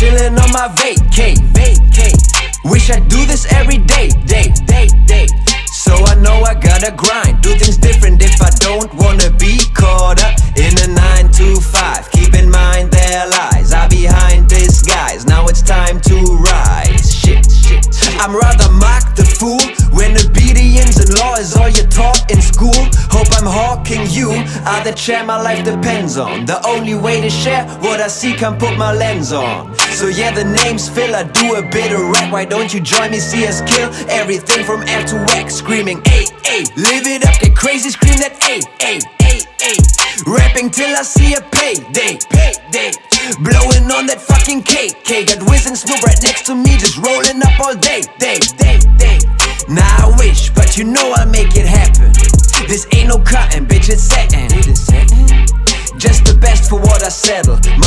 chillin' on my vacay. Wish I do this every day. So I know I gotta grind, do things different if I don't wanna be caught up in a 9 to 5. Keep in mind their lies are behind disguise. Now it's time to rise. Shit. I'm rather mock the fool when obedience and law is all you're taught in school. Hope I'm hawking you are the chair my life depends on. The only way to share what I see, can put my lens on. So yeah, the name's Phil, I do a bit of rap. Why don't you join me, see us kill everything from F to X, screaming ay, ay. Live it up, get crazy, scream that ay, ay, ay, ay. Rapping till I see a payday. Blowing on that fucking cake. Got Wiz and Snoop right next to me, just rolling up all day. Now I wish, but you know I'll make it happen. This ain't no cutting, bitch, it's setting. Just the best for what I settle.